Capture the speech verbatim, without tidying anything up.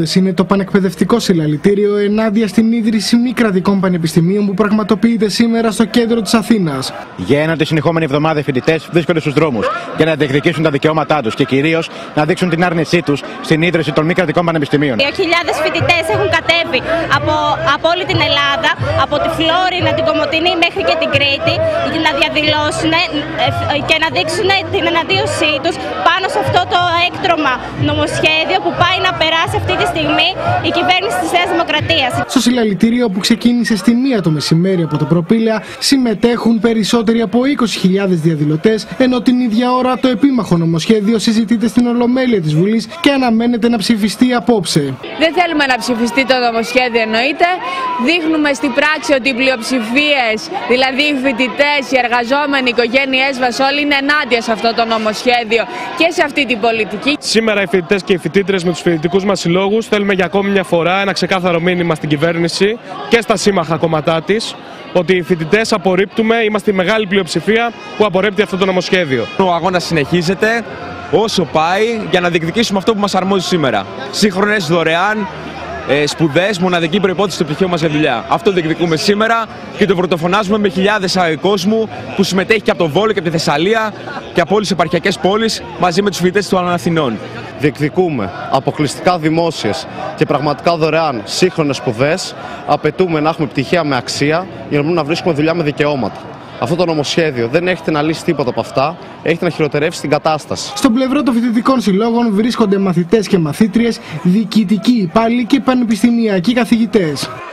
αιώδες είναι το πανεκπαιδευτικό συλλαλητήριο ενάντια στην ίδρυση μη κρατικών πανεπιστημίων που πραγματοποιείται σήμερα στο κέντρο της Αθήνας. Για ένατη συνεχόμενη εβδομάδα οι φοιτητές βρίσκονται στους δρόμους για να διεκδικήσουν τα δικαιώματά τους και κυρίως να δείξουν την άρνησή τους στην ίδρυση των μη κρατικών πανεπιστημίων. δύο χιλιάδες φοιτητές έχουν κατέβει από, από όλη την Ελλάδα, από τη Φλόρινα, την Κομοτηνή μέχρι και την Κρήτη, για να διαδηλώσουν και να δείξουν την εναντίωσή τους πάνω σε αυτό το έκτρωμα νομοσχέδιο που πάει να περάσει αυτή τη στιγμή η κυβέρνηση της Νέας Δημοκρατίας. Στο συλλαλητήριο που ξεκίνησε στη μία το μεσημέρι από το Προπήλαια συμμετέχουν περισσότεροι από είκοσι χιλιάδες διαδηλωτές, ενώ την ίδια ώρα το επίμαχο νομοσχέδιο συζητείται στην Ολομέλεια της Βουλής και αναμένεται να ψηφιστεί απόψε. Δεν θέλουμε να ψηφιστεί το νομοσχέδιο, εννοείται. Δείχνουμε στην πράξη ότι οι πλειοψηφίες, δηλαδή οι φοιτητές, οι εργαζόμενοι, οι οικογένειές μας, όλοι είναι ενάντια σε αυτό το νομοσχέδιο και σε αυτή την πολιτική. Σήμερα οι φοιτητές και οι φοιτήτρες με τους φοιτητικούς μας συλλόγους θέλουμε για ακόμη μια φορά ένα ξεκάθαρο μήνυμα στην κυβέρνηση και στα σύμμαχα κόμματά της ότι οι φοιτητές απορρίπτουμε, είμαστε η μεγάλη πλειοψηφία που απορρίπτει αυτό το νομοσχέδιο. Ο αγώνας συνεχίζεται όσο πάει για να διεκδικήσουμε αυτό που μας αρμόζει σήμερα. Σύγχρονες, δωρεάν ε, σπουδές, μοναδική προϋπόθεση στο πτυχίο μας για δουλειά. Αυτό διεκδικούμε σήμερα και το πρωτοφωνάζουμε με χιλιάδες κόσμου που συμμετέχει και από το Βόλο και από τη Θεσσαλία και από όλες τις επαρχιακές πόλεις μαζί με τους φοιτητές των Αθηνών. Διεκδικούμε αποκλειστικά δημόσιες και πραγματικά δωρεάν σύγχρονες σπουδές. Απαιτούμε να έχουμε πτυχία με αξία για να μπορούμε να βρίσκουμε δουλειά με δικαιώματα. Αυτό το νομοσχέδιο δεν έχετε να λύσει τίποτα από αυτά, έχετε να χειροτερεύσει την κατάσταση. Στον πλευρό των φοιτητικών συλλόγων βρίσκονται μαθητές και μαθήτριες, διοικητικοί υπάλληλοι και πανεπιστημιακοί καθηγητές.